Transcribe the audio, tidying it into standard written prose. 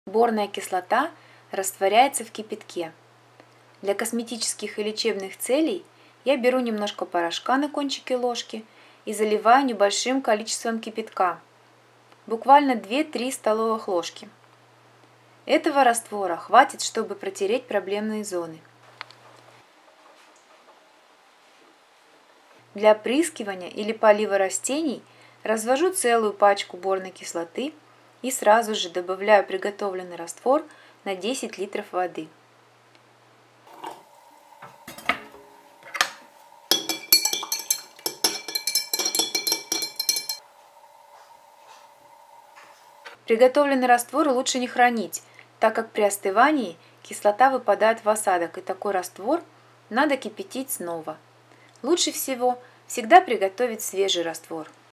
Борная кислота растворяется в кипятке. Для косметических и лечебных целей я беру немножко порошка на кончике ложки и заливаю небольшим количеством кипятка, буквально 2-3 столовых ложки. Этого раствора хватит, чтобы протереть проблемные зоны. Для опрыскивания или полива растений развожу целую пачку борной кислоты и сразу же добавляю приготовленный раствор на 10 литров воды. Приготовленный раствор лучше не хранить, так как при остывании кислота выпадает в осадок, и такой раствор надо кипятить снова. Лучше всего всегда приготовить свежий раствор.